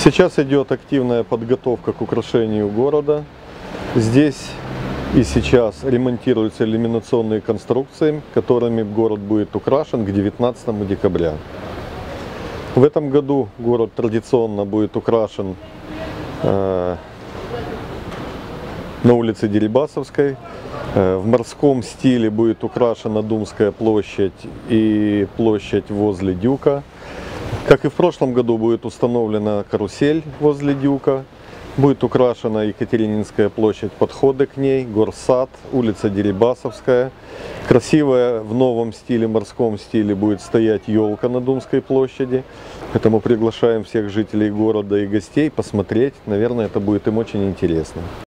Сейчас идет активная подготовка к украшению города. Здесь и сейчас ремонтируются иллюминационные конструкции, которыми город будет украшен к 19 декабря. В этом году город традиционно будет украшен на улице Дерибасовской. В морском стиле будет украшена Думская площадь и площадь возле Дюка. Как и в прошлом году, будет установлена карусель возле Дюка. Будет украшена Екатерининская площадь, подходы к ней, Горсад, улица Дерибасовская. Красивая в новом стиле, морском стиле будет стоять елка на Думской площади. Поэтому приглашаем всех жителей города и гостей посмотреть. Наверное, это будет им очень интересно.